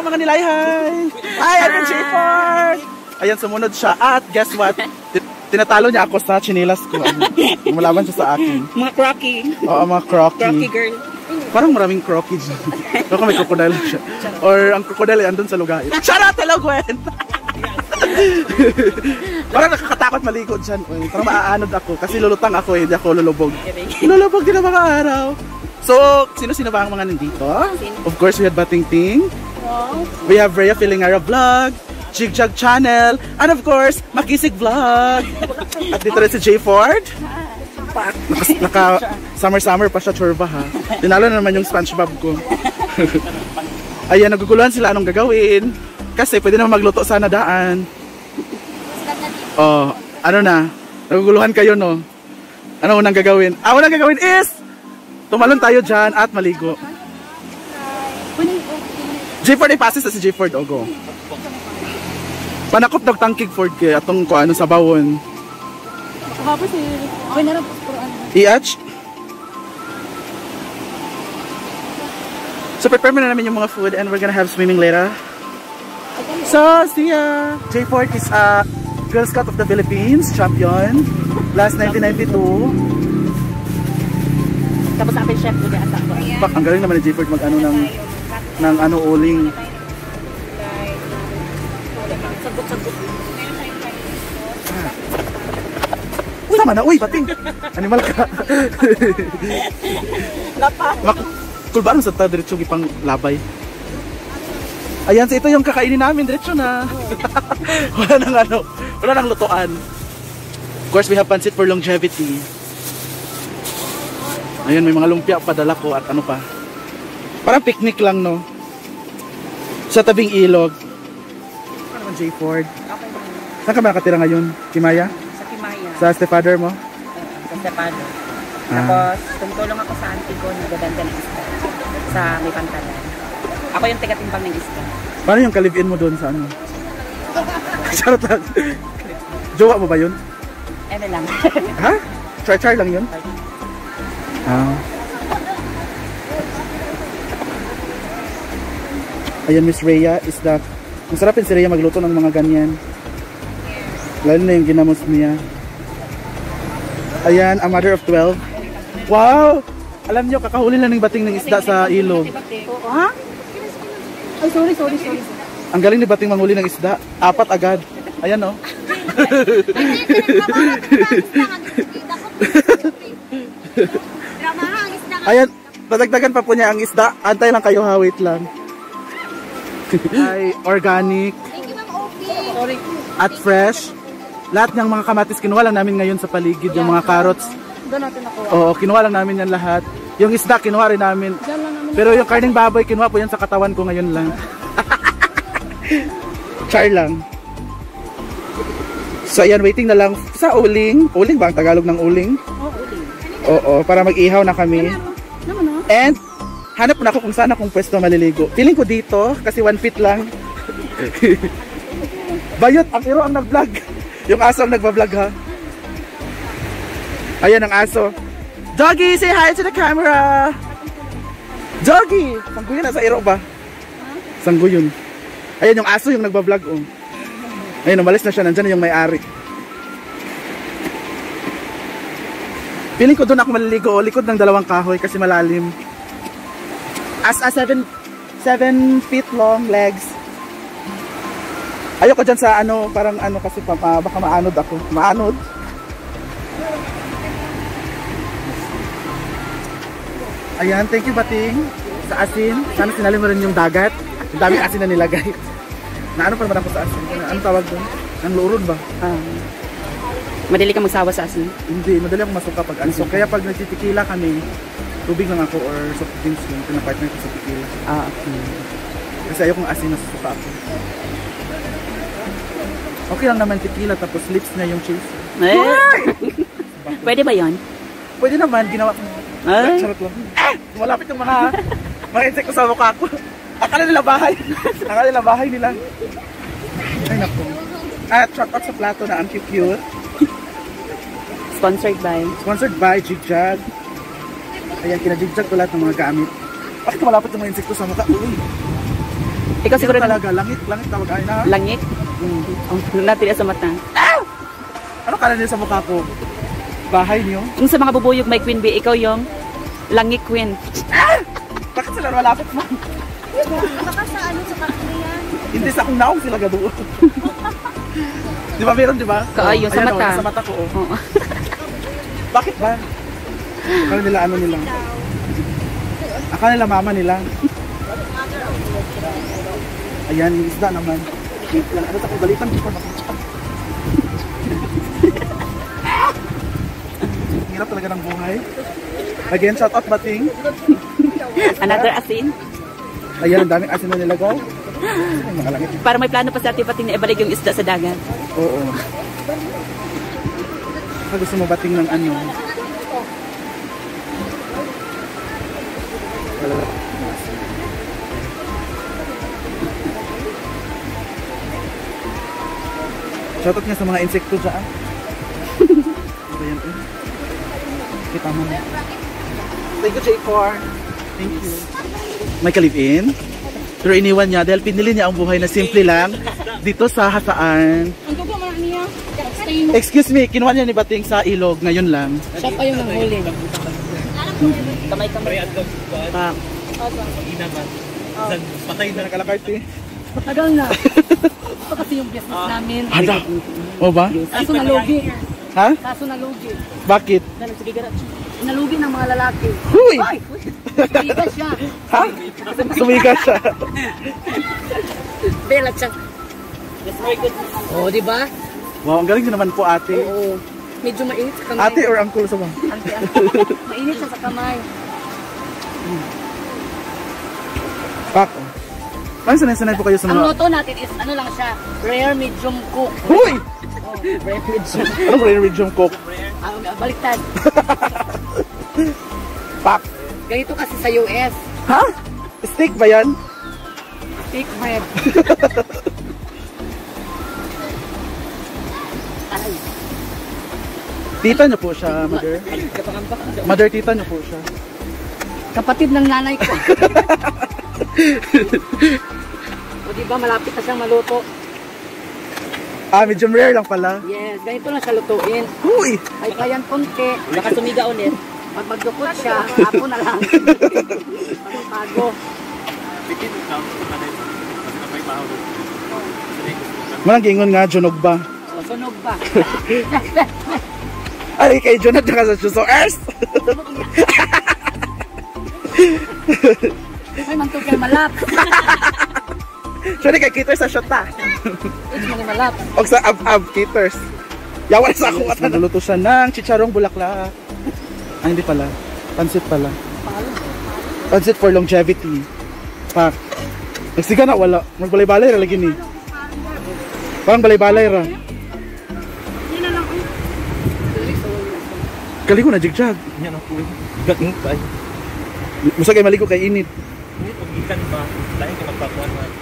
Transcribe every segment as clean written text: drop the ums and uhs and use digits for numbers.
mga nilay, hi! Hi, I'm J4! Ayan, sumunod siya. At guess what? Tinatalo niya ako sa chinilas ko. Umalaban siya sa akin. Mga crocky. Oo, mga crocky. Crocky girl. Parang maraming crocky dyan. Baka may crocodile siya. Or ang crocodile ay andun sa lugar. Charot! Hello, Gwen! Parang nakakatakot maligo dyan. Parang maaanod ako. Kasi lulutang ako eh. Hindi ako lulubog. Lulubog din ang mga araw. So, sino-sino ba ang mga nandito? Of course, we had Bating Ting. We have Rhea Filingara Vlog. Jigjag Channel. And of course, Makisig Vlog. At dito rin si J Ford. Naka summer pa siya, churba ha. Tinalo na naman yung SpongeBob ko. Ayan, naguguluhan sila anong gagawin. Kasi pwede naman magluto sa nadaan. Oh, ano na? Naguguluhan kayo, no? Ano unang gagawin? Unang gagawin is tumalon tayo dyan at maligo. J Ford ay pasis sa si J Ford, ogo. Panakop daw tangkig Ford kaya atong ko ano sa bawon. I-atch. So prepare na namin yung mga food and we're gonna have swimming later. So see ya! J Ford is a Girl Scout of the Philippines champion last 1992. Tapos akin chef ko diyan sa ako. Pak, ang galing naman ni J Ford mag ano ng ano uling. Sama na, uy, bating! Animal ka! Kulbaan sa ta, diretso gipang labay. Ayan, so ito yung kakainin namin, diretso na. Wala nang lutuan. Of course, we have pancit for longevity. Ayan, may mga lumpia padala ko at ano pa. Parang picnic lang, no? Sa tabing ilog. Ano naman, J Ford? Saan ka ba nakatira ngayon? Kimaya? Sa stepfather mo? Sa stepfather. Tapos, tumutulong ako sa auntie ko, nagaganda ng isda. Sa may pantalan. Ako yung tiga-timbang ng isda. Paano yung kalibin mo doon sa ano? Charot lang. Jowa mo ba yun? Eme lang. Ha? Char-char lang yun? Ayan, Miss Rhea is that masarapin si Rhea magluto ng mga ganyan. Lalo na yung ginamos niya. Ayan, a mother of 12. Wow! Alam nyo, kakahuli lang ng bating ng isda sa ilog. Ha? Ay, sorry. Ang galing ni bating manghuli ng isda. 4 agad. Ayan, no? Ayan, dadagdagan pa po niya ang isda. Antay lang kayo ha, wait lang. Ay, organic. At fresh. Lahat ng mga kamatis, kinuha lang namin ngayon sa paligid. Yung mga carrots. Doon natin nakuha. Oo, kinuha lang namin yan lahat. Yung isda, kinuha rin namin. Pero yung karning baboy, kinuha po yan sa katawan ko ngayon lang. Char lang. So ayan, waiting na lang sa uling. Uling ba ang Tagalog ng uling? Oo, uling. Oo, para mag-ihaw na kami. And hanap na ako kung saan akong pwesto maliligo. Feeling ko dito, kasi 1 feet lang. Bayot, ang iro ang nag-vlog. Yung aso ang nagbablog ha. Ayan ang aso. Doggy, say hi to the camera. Doggy! Sanggo yun, nasa iro ba? Sanggo yun. Ayan yung aso yung nagbablog oh. Ayun, umalis na siya. Nandyan yung may-ari. Feeling ko doon ako maliligo. Likod ng 2 kahoy kasi malalim. As a 7 feet long legs. Ayoko dyan sa ano, parang ano kasi baka maanod ako. Maanod. Ayan, thank you Bating. Sa asin. Sana sinali mo rin yung dagat. Ang daming asin na nilagay. Naano pa naman ako sa asin? Ano tawag doon? Ang luurod ba? Madali ka magsawa sa asin? Hindi, madali ako masuka pag asin. Kaya pag nagtitikila kami, tubig lang ako or soft drinks lang. Pinapartner ko sa tikila. Okay. Kasi ayokong asin na susuka ako. Okay lang naman tikila tapos lips na yung cheese. Pwede ba yon? Pwede naman, ginawa ko. Charot lang. Malapit yung mga insekto sa mukha ko. Akala nila bahay. Akala nila bahay nila. Ay naku. Shout out sa plato na ang cute. Sponsored by Jigjag. Ayan, kina-jigjag ko lahat ng mga gamit. Bakit malapit yung mga insekto sa mukha? Uy. Ikaw siguro talaga, langit tawag ay na. Langit? Natili sa mata. Ano kala niyo sa mukha ko? Bahay niyo? Yung sa mga bubuyog may queen bee, ikaw yung langit queen. Bakit sila malapit mo? Baka sa ano sa Korean. Hindi sa kung naong sila gadoon. Di ba meron, di ba? Yung sa mata. Sa mata ko, oh. Bakit ba? Akala nila ano nila? Akala nila mama nila. Ayan, yung isda naman. Ano sa kong balitan? Hirap talaga ng buhay. Again, shout out Bating. Another asin. Ayan, ang daming asin na nilagaw. Makalangit. Para may plano pa sa ating Bating na ibalik yung isda sa dagat. Oo. Gusto mo Bating ng ano? Shoutout nga sa mga insekto dyan. Ayan eh. Kita mo na. Thank you, J4. Thank you. May kalipin. Pero iniwan niya dahil pinili niya ang buhay na simple lang dito sa hasaan. Ang dugo man niya. Excuse me, kinuha niya ni Bating sa ilog ngayon lang. Siya pa yung nanghuli. Kamay-kamay. Patay na nakalakarte. Tagal na. Ito kasi yung business namin. Hada! O ba? Kaso nalugi. Ha? Kaso nalugi. Bakit? Nalugi ng mga lalaki. Huy! Ay! Sumiga siya. Ha? Sumiga siya. Belat siya. Oo, di ba? Wow, ang galing din naman po ate. Oo. Medyo mainit sa kamay. Ate or uncle sa mga? Mainit siya sa kamay. Pak. Ano sanay-sanay po kayo sa Ang mga... luto natin is ano lang siya, rare medium cook. Huy! Oh, rare medium. Anong rare medium cook? Baliktad. Pak. Ganito kasi sa US. Ha? Steak ba yan? Steak bread. Ay. Tita niyo po siya, mother. Mother, tita niyo po siya. Kapatid ng nanay ko. O diba, malapit na siyang maluto. Ah, medium rare lang pala. Yes, ganito lang siya lutuin. Huy! Ay, kayan konti. Baka sumiga ulit. Pag magdukot siya, apo na lang. Pagpago. Manang gingon nga, Jonog ba? O, sunog ba? Ay, kay Jonat na ka sa Chusoers! Ay, mantog kay malap. Sorry, kay Kitters sa Shota. It's mga malap. O sa ab-ab, Kitters. Yawan sa ako. Nagluto siya ng chicharong bulaklak. Ay, hindi pala. Pansit pala. Pansit for longevity. Pak. Nagsiga na, wala. Magbalay-balay ra lagi ni. Parang balay-balay ra. Kali ko na jigjag. Yan ako eh. Gatong pa eh. Musa kay maligo kay init. Hindi, pag-ikan ba? Dahil ka magpapuan man.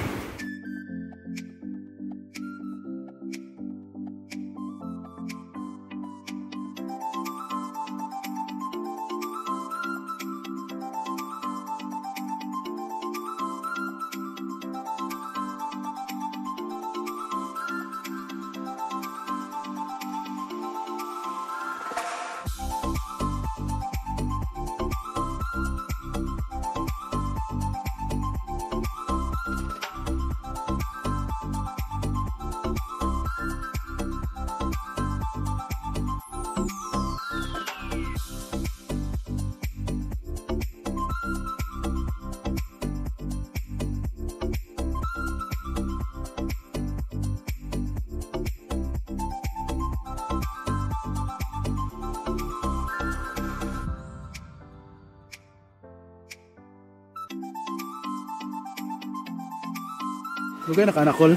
Huwag kayo naka-anakol.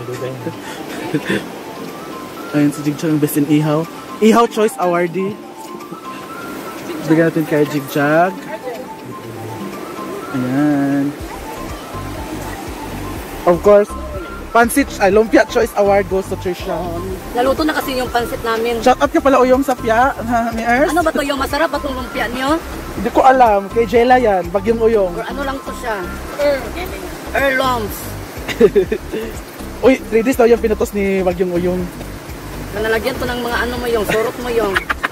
Ayun si Jigjag ang best in Ihaw. Ihaw Choice Awardee. Bigyan natin kay Jigjag. Ayan. Of course, Pansit, Lumpia Choice Award goes to Trisha. Naluto na kasi yung pansit namin. Shout out ka pala Uyong sa Pia, ni Ers. Ano ba to yung masarap ba itong lumpia niyo? Hindi ko alam, kay Jela yan, Bagyong Uyong. Or ano lang to siya? Earlobs. Uy, 3 days daw yung pinutos ni Bagyong Uyong. Nalagyan to ng mga ano mo yung, surot mo yung.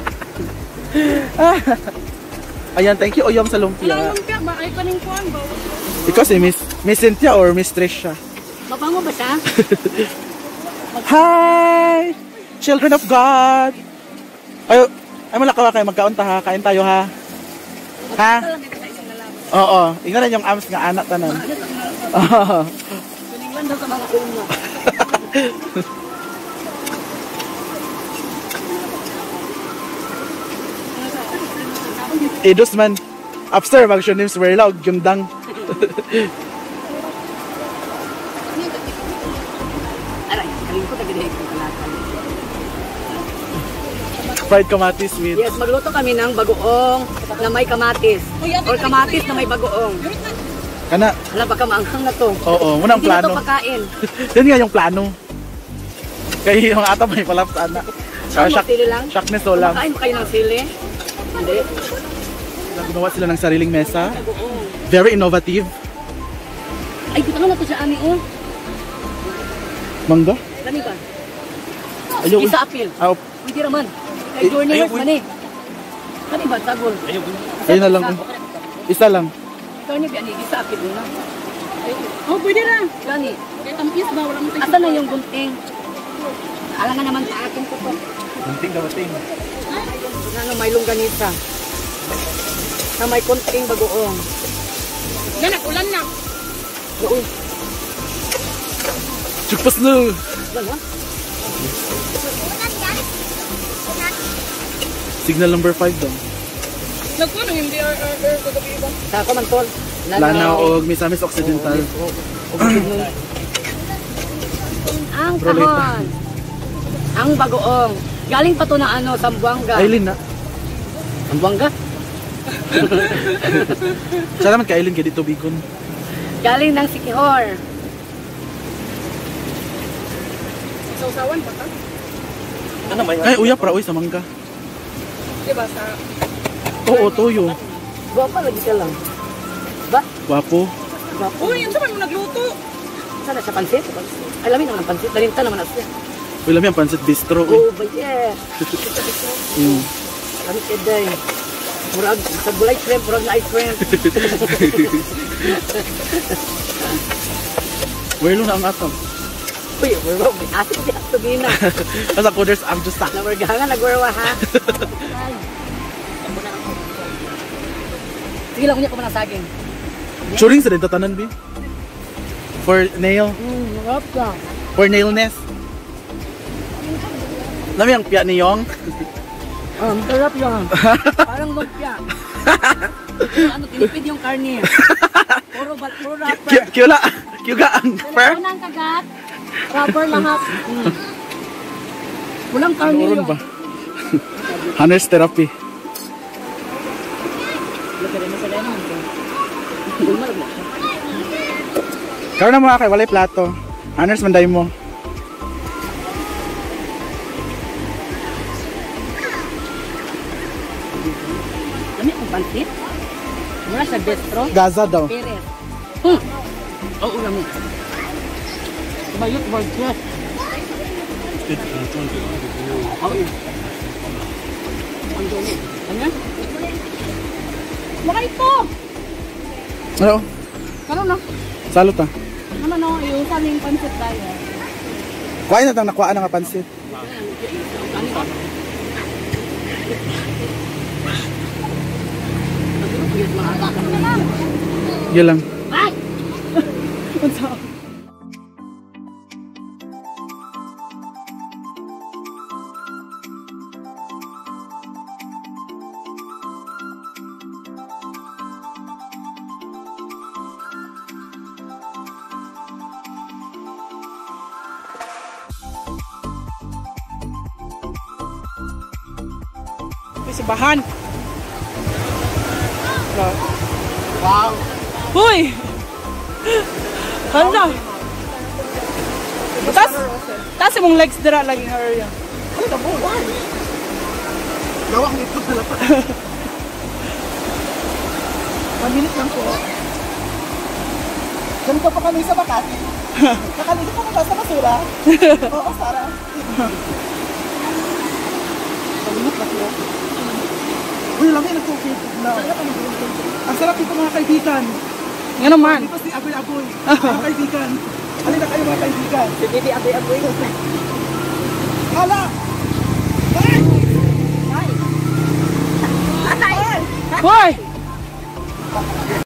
Ayan, thank you Uyong sa lumpia. lumpia ba? Ay, kaning kuhan ba? Ikaw si Miss Cynthia or Miss Tricia? Mabango ba siya? Hi! Children of God! Ay malakawa kayo, magkaunta ha. Kain tayo ha. Ha? Oo. Ingnan yung arms nga anak tanan. Oo. Kuninglan daw sa mga uma. Idos man. Upstairs, mag-show names very loud. Gundang. Aray, kaling ko tagadihay ko kalakal. Fried kamatis with... Yes, magluto kami ng bagoong na may kamatis. Or kamatis na may bagoong. Kana. Hala, baka maanghang na to. Oo, muna ang Hindi na plano. to pakain. Yan nga yung plano. Kaya yung ata may palap sa anak. Sili lang? Shock ni Solam. Makain ba kayo ng sili? Hindi. Gumawa sila ng sariling mesa. Bagoong. Very innovative. Ay, buta na to siya, ani, oh. Mangga? Kani ba? Ayaw. Isa apil. Pwede naman. Kay journeyers man eh. Kani ba, tagol? Ayun na lang. Isa lang. Kani ba, ani, isa apil na. Oh, pwede na. Kani. Kaya tampis ba, walang mutin. Asa na yung gunting? Alangan naman sa akin ko po. Gunting ka bating. Ano, may longganisa. Na may konting bagoong. Ganak, ulan na. Uy. Chukpas na. Ulan, ha? Signal number 5 daw. Nagkuno yung BRR kagabi ba? Sa ako man, tol. Lanao o Misamis Occidental. Ang kahon. Ang bagoong. Galing pa to na ano, Sambuanga. Aileen na. Sambuanga? Siya naman ka Aileen kaya dito Bicon. Galing ng Sikihor. Sausawan pa ka? Ano may Ay, uya para uy sa mangga. Diba sa... Oo, toyo. Guwapa lagi ka lang. Ba? Wapo. Guwapo. Uy, yun naman mo nagluto. Sana sa pansit? Alamin naman ang pansit. Dalinta naman at siya. Uy, lami ang pancit bistro. Oh, ba yeah. Kami keday. Murag, sa gulay shrimp, murag na ice shrimp. Where na ang atang? Uy, murag, may asin siya. Sabihin na. As ako, there's I'm just stuck. Namargangan, nagwarwa ha. Sige lang, kunya ko man ang saging. Churing sa din tatanan, B. For nail. Marap ka. For nailness. Lami ang piya ni Yong. Sarap yan. Parang lumpia. Ano, tinipid yung karne. Puro wrapper. Kiyula. Kiyuga ang per. Unang kagat. Wrapper lahat. Walang karne yun. Ba? Hunter's therapy. Karoon na mga kay walay plato. Hunter's manday mo. Lami ang pansit. Mura sa bistro. Gaza daw. Perez. Oo, lami. Bayot, budget. Ano? Maka ito! Ano? Karoon na. Salot ah. Naman o, iusan yung pansit tayo. Kuhain na tang nakuhaan nga pansit. Yun lang. Ay! Simbahan. Wow! Hoy! Hala! Tas mong legs dira lagi nga area. Gawak nito sa lapat. 1 minute lang po. Ganito pa kami sa Makati. Nakaligo ka ba sa basura? Oo, Sarah. Kalimot na sila. Uy, lang yung nag-cookit na. Ang sarap ito mga kaibigan. Nga naman. Dito si Agoy-Agoy. Mga kaibigan. Halina kayo mga kaibigan. Si Bibi Agoy-Agoy. Hala! Ay! Hoy!